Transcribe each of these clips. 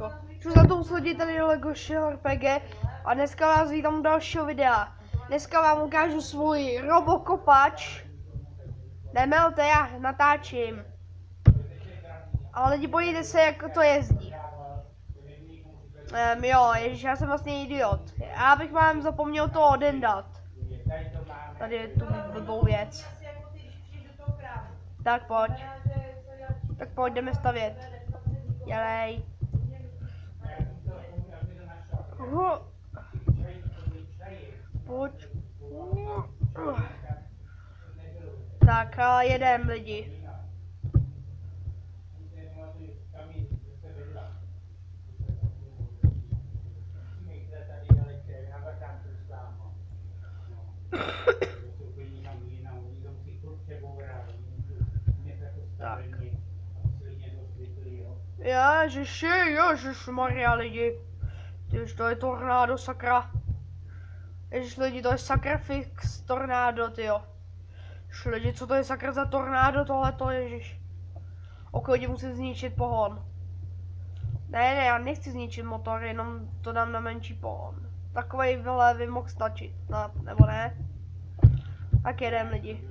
Jako. Chci za to usledit tady Legošeho RPG a dneska vás vítám u dalšího videa. Dneska vám ukážu svůj robokopač. Nemelte, já natáčím. Ale lidi, podívejte se, jak to jezdí. Jo, ježiš, já jsem vlastně idiot. Já bych vám zapomněl to odendat. Tady je tu blbou věc. Tak pojď. Tak pojď, jdeme stavět. Dělej. Pojď. Tak a jedem, lidi. Tak. Ježišmarja, lidi. Tyž to je tornádo, sakra. Ježiš, lidi, to je sakra fix tornádo, tyjo. Ježiš, lidi, co to je sakra za tornádo tohleto, ježiš. Ok, lidi, musím zničit pohon. Ne, já nechci zničit motor, jenom to dám na menší pohon. Takovej vyle by mohl stačit, no, nebo ne? Tak jedem, lidi.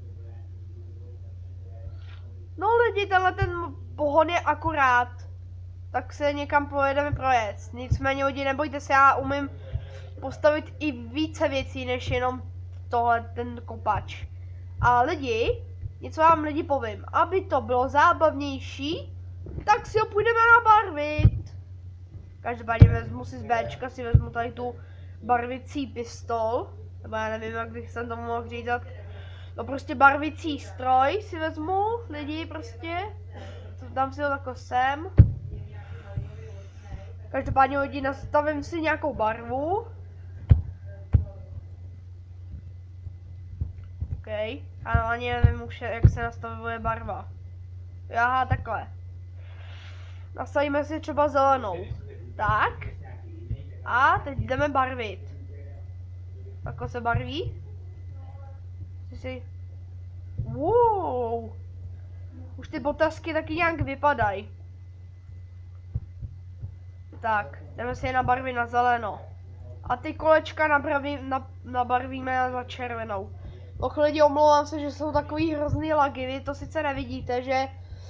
No lidi, tenhle ten pohon je akurát. Tak se někam pojedeme projet. Nicméně lidi, nebojte se, já umím postavit i více věcí, než jenom tohle, ten kopač. A lidi, něco vám lidi povím. Aby to bylo zábavnější, tak si ho půjdeme nabarvit. Každopádně vezmu si z Bčka, si vezmu tady tu barvicí pistol. Nebo já nevím, jak bych se tomu mohl říct. No prostě barvicí stroj si vezmu, lidi, prostě. Dám si ho takhle sem. Každopádně lidi, nastavím si nějakou barvu. OK. Ano, ani nevím už, jak se nastavuje barva. Aha, takhle. Nastavíme si třeba zelenou. Tak. A teď jdeme barvit. Takhle se barví. Wow. Už ty botasky taky nějak vypadají. Tak, jdeme si je nabarvit na zeleno. A ty kolečka nabarvíme za červenou. Och lidi, omlouvám se, že jsou takový hrozný lagy, vy to sice nevidíte, že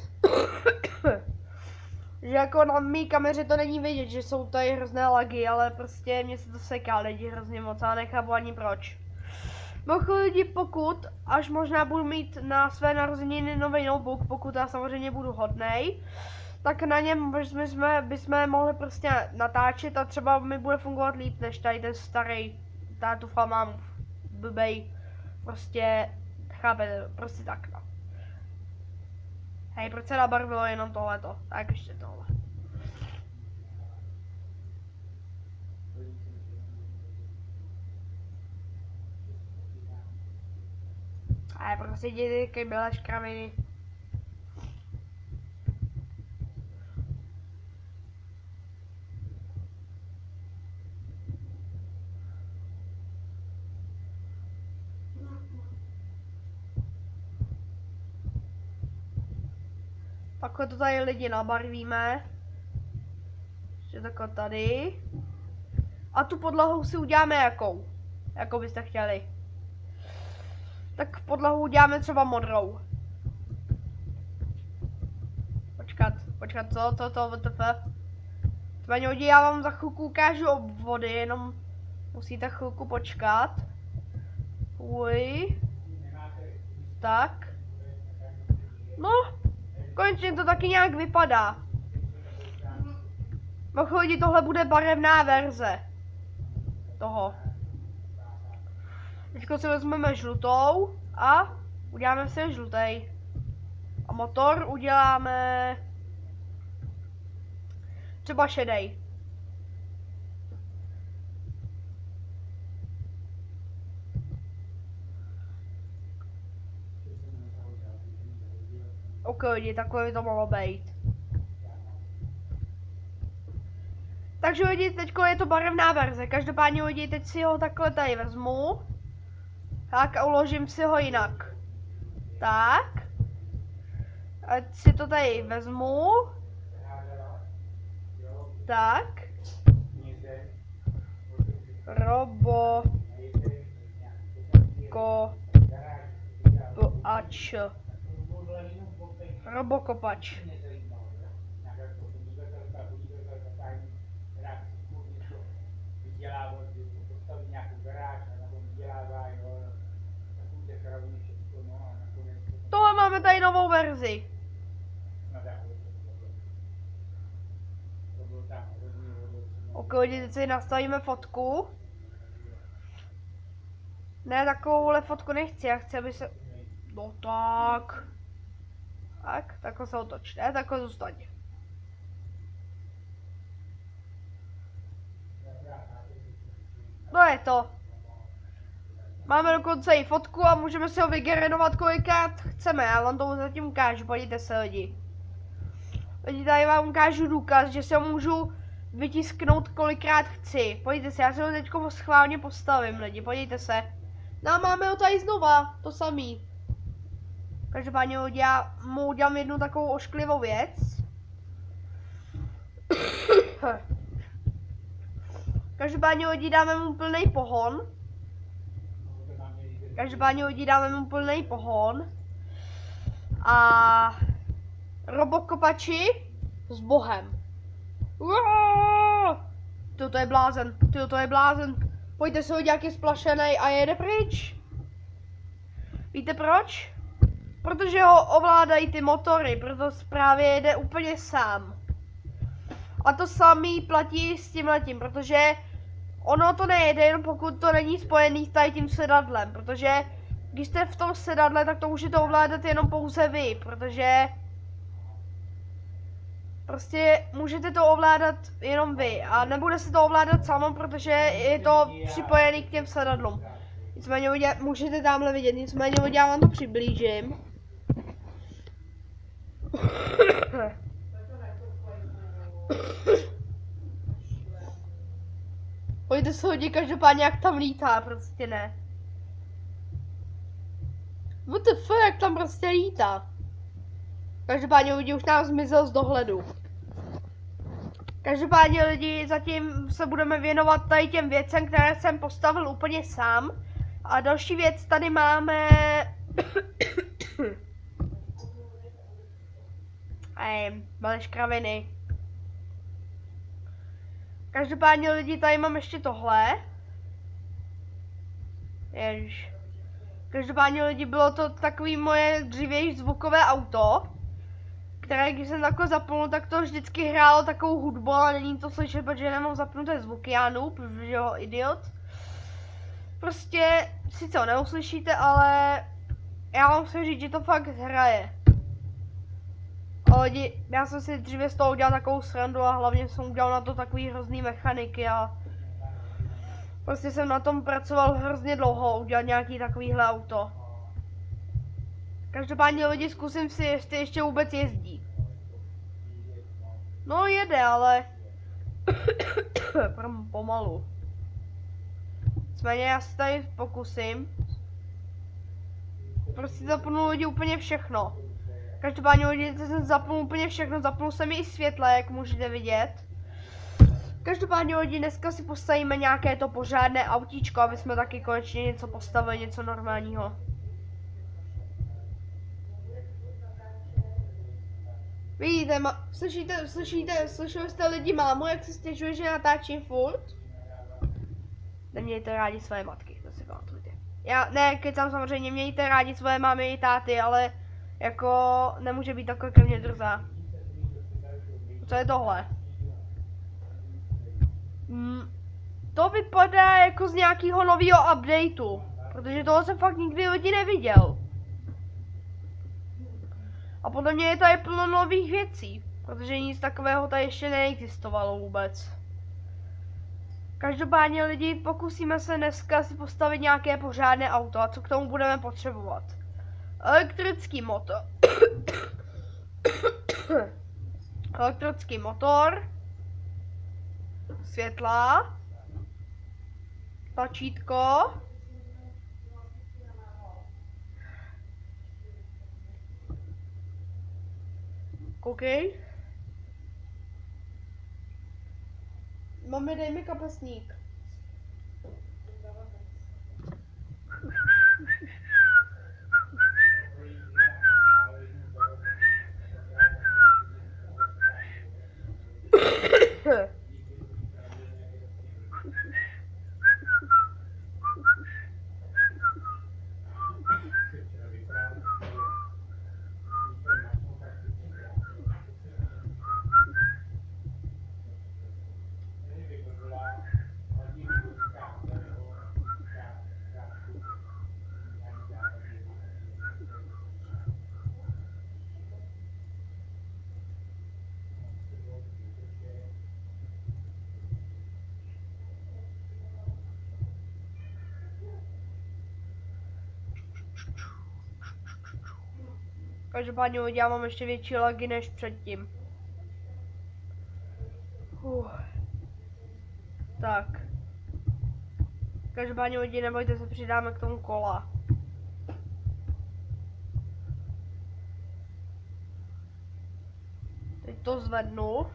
že jako na mý kameře to není vidět, že jsou tady hrozné lagy, ale prostě mě se to seká lidi hrozně moc a nechápu ani proč. Och lidi, pokud, až možná budu mít na své narozeniny nový notebook, pokud já samozřejmě budu hodnej, tak na něm bychom mohli prostě natáčet a třeba mi bude fungovat líp než tady ten starý tátu mám blbej, prostě, chápete, prostě tak no. Hej, proč se nabarvilo jenom tohleto, tak ještě tohle. Hej, prostě děti, kej byla škraviny. Takhle to tady lidi nabarvíme. Ještě takhle tady. A tu podlahu si uděláme jakou? Jakou byste chtěli? Tak podlahu uděláme třeba modrou. Počkat, co, WTF? Tvaně lidi, já vám za chvilku ukážu obvody, jenom musíte chvilku počkat. Uj. Tak. No. Konečně to taky nějak vypadá. Mohu lidi, tohle bude barevná verze toho. Teď si vezmeme žlutou a uděláme si žlutý. A motor uděláme třeba šedej. OK, lidi, takhle by to mohlo být. Takže lidi, teďko je to barevná verze. Každopádně lidi, teď si ho takhle tady vezmu. Tak a uložím si ho jinak. Tak. A si to tady vezmu. Tak. Robokopač. Robokopač. Tohle máme tady novou verzi. Ok, teď si nastavíme fotku. Ne, takovouhle fotku nechci, já chci, aby se... No tak. Tak se otoč, ne, takhle zůstaň. No je to. Máme dokonce i fotku a můžeme si ho vygenerovat kolikrát chceme, já vám to zatím ukážu, podívejte se lidi. Lidi, tady vám ukážu důkaz, že si ho můžu vytisknout kolikrát chci. Podívejte se, já si ho teď schválně postavím lidi, podívejte se. No a máme ho tady znova, to samý. Každopádně mu udělám jednu takovou ošklivou věc. Každopádně lidi dáme mu plný pohon. A robokopači s bohem. To je blázen. Pojďte se ho jak je splašený a jede pryč. Víte proč? Protože ho ovládají ty motory, proto právě jede úplně sám. A to samý platí s tímhletím, protože ono to nejede, jen pokud to není spojený s tady tím sedadlem, protože když jste v tom sedadle, tak to můžete ovládat jenom pouze vy, protože prostě můžete to ovládat jenom vy a nebude se to ovládat samo, protože je to připojený k těm sedadlům. Nicméně můžete tamhle vidět, nicméně já vám to přiblížím. Pojďte se hodit každopádně, jak tam lítá, prostě ne. What the fuck, jak tam prostě lítá. Každopádně lidi už nám zmizel z dohledu. Každopádně lidi, zatím se budeme věnovat tady těm věcem, které jsem postavil úplně sám. A další věc tady máme... malé škraviny. Každopádně lidi, tady mám ještě tohle. Ježiš. Každopádně lidi, bylo to takový moje dřívější zvukové auto, které když jsem takhle zapnul, tak to vždycky hrálo takovou hudbu, ale není to slyšet, protože nemám zapnuté zvuky, já noob, že jo, idiot. Prostě sice ho neuslyšíte, ale já vám chci říct, že to fakt hraje. A lidi, já jsem si dříve z toho udělal takovou srandu a hlavně jsem udělal na to takový hrozný mechaniky a prostě jsem na tom pracoval hrozně dlouho, udělat nějaký takovýhle auto. Každopádně lidi, zkusím si, jestli ještě vůbec jezdí. No jede, ale pomalu. Nicméně já si tady pokusím. Prostě zapnu lidi úplně všechno. Každopádně lidi, jsem zapnul úplně všechno, zapnul jsem i světla, jak můžete vidět. Každopádně lidi, dneska si postavíme nějaké to pořádné autíčko, aby jsme taky konečně něco postavili, něco normálního. Vidíte, slyšeli jste lidi mámu, jak se stěžuje, že natáčím furt? Nemějte rádi své matky, to si pamatujte. Já, ne, kecám samozřejmě, mějte rádi své mámy i táty, ale jako nemůže být takhle ke mně drzá. Co je tohle? To vypadá jako z nějakého nového updateu, protože toho jsem fakt nikdy lidi neviděl. A podle mě je tady plno nových věcí, protože nic takového tady ještě neexistovalo vůbec. Každopádně lidi, pokusíme se dneska si postavit nějaké pořádné auto a co k tomu budeme potřebovat. Elektrický motor. Elektrický motor. Světla. Tlačítko. Koukej. Mami, dej mi kapesník. Každopádně udělám ještě větší lagy než předtím. Tak. Každopádně lidi, nebojte se, přidáme k tomu kola. Teď to zvednu.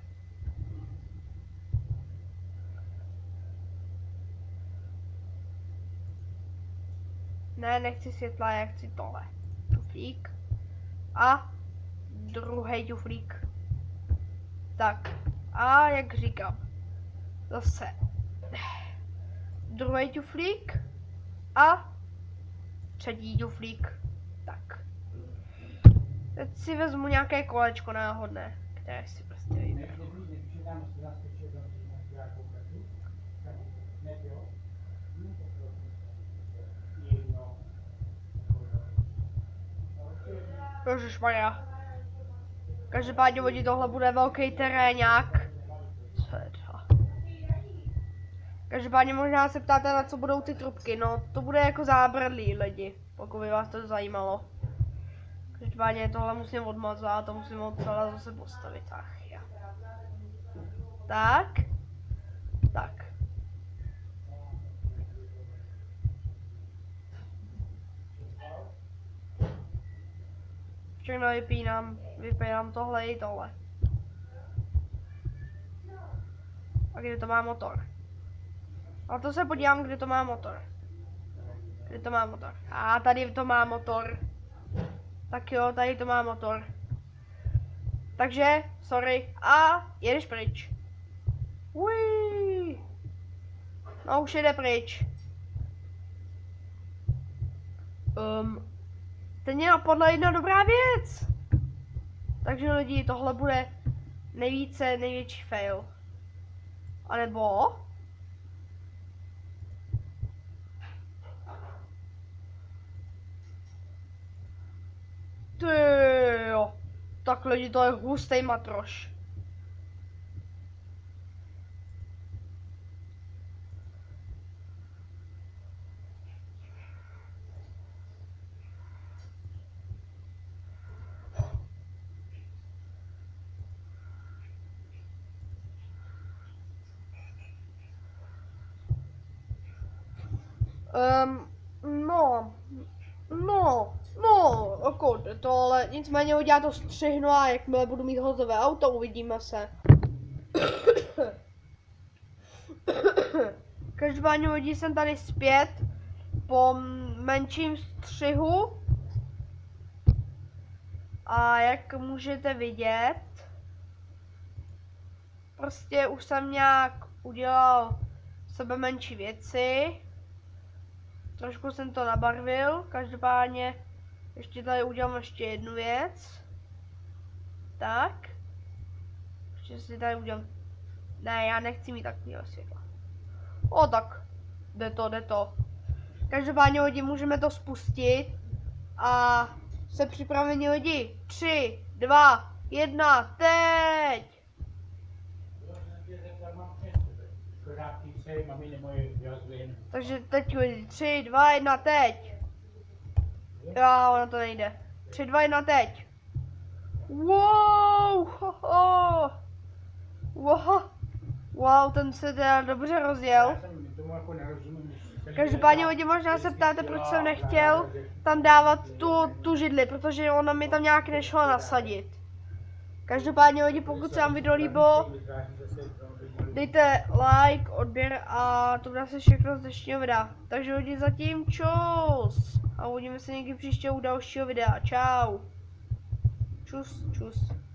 Ne, nechci světla, já chci tohle. Tuflík. A druhý tuflík. Tak. A jak říkám. Zase. Druhý tuflík. A třetí tuflík. Tak. Teď si vezmu nějaké kolečko náhodné, které si prostě vyberu. Ježišmarja. Každopádně vodí tohle bude velký teréňák. Co je to? Každopádně možná se ptáte, na co budou ty trubky. No, to bude jako zábradlí lidi, pokud by vás to zajímalo. Každopádně tohle musím odmazat a musím ho celé zase postavit. Ach, já. Tak. Tak. Všechno vypínám tohle i tohle. A kde to má motor? A to se podívám, kde to má motor. Kde to má motor? A tady to má motor. Tak jo, tady to má motor. Takže, sorry. A jedeš pryč. Uiii. No už jede pryč. Teď mě napadla jedna dobrá věc. Takže lidi, tohle bude největší fail. A nebo tyjo, tak lidi, to je hustý matroš. Jako to, ale nicméně udělá to střihnu a jakmile budu mít hotové auto, uvidíme se. Každopádně lidi, jsem tady zpět po menším střihu. A jak můžete vidět, prostě už jsem nějak udělal sebe menší věci. Trošku jsem to nabarvil, každopádně ještě tady udělám ještě jednu věc. Tak. Ještě si tady udělám. Ne, já nechci mít takovýhle světla. O tak. Jde to. Každopádně lidi, můžeme to spustit. A se připraveni lidi. 3, 2, 1, teď! Takže teď lidi, 3, 2, 1, teď! Jo, ono to nejde. 3, 2, 1, teď! Wow! Wow, ten se teda dobře rozjel. Každopádně lidi, možná se ptáte, proč jsem nechtěl tam dávat tu židli, protože ona mi tam nějak nešla nasadit. Každopádně lidi, pokud se vám video líbilo, dejte like, odběr a to bude asi všechno z dnešního videa. Takže lidi zatím čus. A uvidíme se někdy příště u dalšího videa. Čau. Čus, čus.